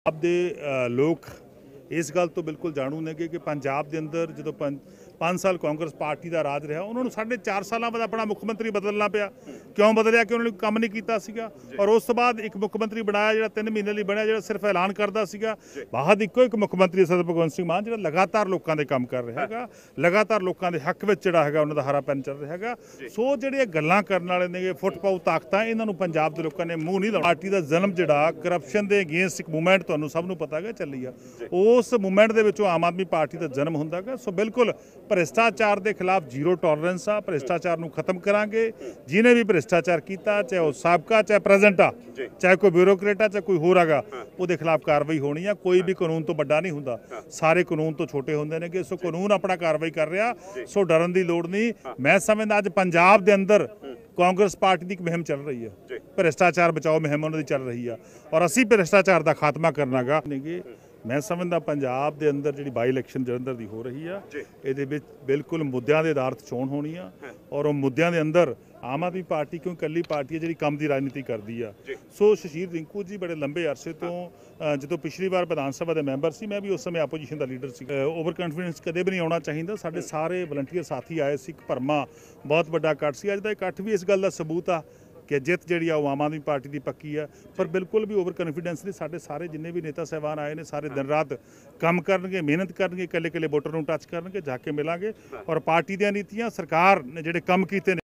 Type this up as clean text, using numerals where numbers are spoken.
ਪੰਜਾਬ ਦੇ ਲੋਕ ਇਸ ਗੱਲ ਤੋਂ ਬਿਲਕੁਲ ਜਾਣੂ ਨੇ ਕਿ ਪੰਜਾਬ ਦੇ ਅੰਦਰ ਜਦੋਂ 5 ਸਾਲ ਕਾਂਗਰਸ ਪਾਰਟੀ ਦਾ ਰਾਜ ਰਿਹਾ ਉਹਨਾਂ ਨੂੰ 4.5 ਸਾਲਾਂ ਬਾਅਦ ਆਪਣਾ ਮੁੱਖ ਮੰਤਰੀ ਬਦਲਣਾ ਪਿਆ। ਕਿਉਂ ਬਦਲਿਆ ਕਿ ਉਹਨਾਂ ਨੇ ਕੰਮ ਨਹੀਂ ਕੀਤਾ ਸੀਗਾ ਔਰ ਉਸ ਤੋਂ ਬਾਅਦ ਇੱਕ ਮੁੱਖ ਮੰਤਰੀ ਬਣਾਇਆ ਜਿਹੜਾ 3 ਮਹੀਨੇ ਲਈ ਬਣਿਆ, ਜਿਹੜਾ ਸਿਰਫ ਐਲਾਨ ਕਰਦਾ ਸੀਗਾ। ਬਾਅਦ ਇੱਕੋ ਇੱਕ ਮੁੱਖ ਮੰਤਰੀ ਸਰਦਾਰ ਭਗਵੰਤ ਸਿੰਘ ਮਾਨ ਜਿਹੜਾ ਲਗਾਤਾਰ ਲੋਕਾਂ ਦੇ ਕੰਮ ਕਰ ਰਿਹਾ ਹੈਗਾ, ਲਗਾਤਾਰ ਲੋਕਾਂ ਦੇ ਹੱਕ ਵਿੱਚ ਜਿਹੜਾ ਹੈਗਾ ਉਹਨਾਂ ਦਾ ਹਰਾ ਪੈਨ ਚੱਲ ਰਿਹਾ ਹੈਗਾ। ਸੋ ਜਿਹੜੀਆਂ ਗੱਲਾਂ ਕਰਨ ਵਾਲੇ ਨੇ ਫੁੱਟ ਪਾਉ ਤਾਕਤਾਂ, ਇਹਨਾਂ ਨੂੰ ਪੰਜਾਬ ਦੇ ਲੋਕਾਂ ਨੇ ਮੂੰਹ ਨਹੀਂ ਲਾਉਣਾ। ਪਾਰਟੀ ਦਾ ਜਨਮ ਜਿਹੜਾ ਕਰਪਸ਼ਨ ਦੇ ਅਗੇਂਸਟ ਇੱਕ ਮੂਵਮੈਂਟ ਤੁਹਾਨੂੰ ਸਭ ਨੂੰ ਪਤਾ ਹੈ ਚੱਲੀ ਆ, ਉਸ ਮੂਵਮੈਂਟ ਦੇ ਵਿੱਚੋਂ ਆਮ ਆਦਮੀ ਪਾਰਟੀ ਦਾ ਜਨਮ ਹੁੰਦਾ ਹੈ। ਸੋ ਬਿਲਕੁਲ ਭ੍ਰਿਸ਼ਟਾਚਾਰ ਦੇ ਖਿਲਾਫ ਜ਼ੀਰੋ ਟੋਲਰੈਂਸ ਆ, ਭ੍ਰਿਸ਼ਟਾਚਾਰ ਨੂੰ ਖਤਮ ਕਰਾਂਗੇ। ਜਿਹਨੇ ਵੀ ਭ੍ਰਿਸ਼ਟਾਚਾਰ ਕੀਤਾ, ਚਾਹੇ ਉਹ ਸਾਬਕਾ ਚਾਹੇ ਪ੍ਰੈਜ਼ੈਂਟ ਆ, ਚਾਹੇ ਕੋਈ ਬਿਊਰੋਕਰੇਟ ਆ ਚਾਹੇ ਕੋਈ ਹੋਰ ਹੈਗਾ, ਉਹਦੇ ਖਿਲਾਫ ਕਾਰਵਾਈ ਹੋਣੀ ਆ। ਕੋਈ ਵੀ ਕਾਨੂੰਨ ਤੋਂ ਵੱਡਾ ਨਹੀਂ ਹੁੰਦਾ, ਸਾਰੇ ਕਾਨੂੰਨ ਤੋਂ ਛੋਟੇ ਹੁੰਦੇ ਨੇ ਕਿ ਸੋ ਕਾਨੂੰਨ ਆਪਣਾ ਕਾਰਵਾਈ ਕਰ ਰਿਹਾ, ਸੋ ਡਰਨ ਦੀ ਲੋੜ ਨਹੀਂ। ਮੈਂ ਸਮਝਦਾ ਅੱਜ ਪੰਜਾਬ ਦੇ ਅੰਦਰ ਕਾਂਗਰਸ ਪਾਰਟੀ ਦੀ ਇੱਕ ਮੁਹਿੰਮ ਚੱਲ ਰਹੀ ਹੈ, ਭ੍ਰਿਸ਼ਟਾਚਾਰ ਬਚਾਓ ਮੁਹਿੰਮ ਉਹਨਾਂ ਦੀ ਚੱਲ ਰਹੀ ਆ ਔਰ ਅਸੀਂ ਭ੍ਰਿਸ਼ਟਾਚਾਰ ਦਾ ਖਾਤਮਾ ਕਰਨਾਗਾ। ਮੈਂ ਸਮਝਦਾ ਪੰਜਾਬ ਦੇ ਅੰਦਰ ਜਿਹੜੀ ਬਾਈ ਇਲੈਕਸ਼ਨ ਜਲੰਧਰ ਦੀ ਹੋ ਰਹੀ ਆ, ਇਹਦੇ ਵਿੱਚ ਬਿਲਕੁਲ ਮੁੱਦਿਆਂ ਦੇ ਆਧਾਰ ਤੇ ਚੋਣ ਹੋਣੀ ਆ ਔਰ ਉਹ ਮੁੱਦਿਆਂ ਦੇ ਅੰਦਰ ਆਮ ਆਦਮੀ ਪਾਰਟੀ ਕਿਉਂ ਇਕੱਲੀ ਪਾਰਟੀ ਹੈ ਜਿਹੜੀ ਕੰਮ ਦੀ ਰਾਜਨੀਤੀ ਕਰਦੀ ਆ। ਸੋ ਸ਼ਸ਼ੀਰ ਰਿੰਕੂ ਜੀ ਬੜੇ ਲੰਬੇ ਅਰਸੇ ਤੋਂ ਜਦੋਂ ਪਿਛਲੀ ਵਾਰ ਵਿਧਾਨ ਸਭਾ ਦੇ ਮੈਂਬਰ ਸੀ, ਮੈਂ ਵੀ ਉਸ ਸਮੇਂ ਆਪੋਜੀਸ਼ਨ ਦਾ ਲੀਡਰ ਸੀ। ਓਵਰ ਕਾਨਫੀਡੈਂਸ ਕਦੇ ਵੀ ਨਹੀਂ ਆਉਣਾ ਚਾਹੀਦਾ। ਸਾਡੇ ਸਾਰੇ ਵਲੰਟੀਅਰ ਸਾਥੀ ਆਏ ਸੀ, ਇੱਕ ਭਰਮਾ ਬਹੁਤ ਵੱਡਾ ਇਕੱਠ ਸੀ। ਅੱਜ ਦਾ ਇਕੱਠ ਵੀ ਇਸ ਗੱਲ ਦਾ ਸਬੂਤ ਆ ਕਿ ਜਿੱਤ ਜਿਹੜੀ ਆ ਉਹ ਆਮ ਆਦਮੀ ਪਾਰਟੀ ਦੀ ਪੱਕੀ ਆ। ਪਰ ਬਿਲਕੁਲ ਵੀ ਓਵਰ ਕੌਨਫੀਡੈਂਸ ਨਹੀਂ। ਸਾਡੇ ਸਾਰੇ ਜਿੰਨੇ ਵੀ ਨੇਤਾ ਸਾਹਿਬਾਨ ਆਏ ਨੇ ਸਾਰੇ ਦਿਨ ਰਾਤ ਕੰਮ ਕਰਨਗੇ, ਮਿਹਨਤ ਕਰਨਗੇ, ਇਕੱਲੇ ਵੋਟਰ ਨੂੰ ਟੱਚ ਕਰਨਗੇ, ਜਾ ਕੇ ਮਿਲਾਂਗੇ ਔਰ ਪਾਰਟੀ ਦੀਆਂ ਨੀਤੀਆਂ ਸਰਕਾਰ ਨੇ ਜਿਹੜੇ ਕੰਮ ਕੀਤੇ ਨੇ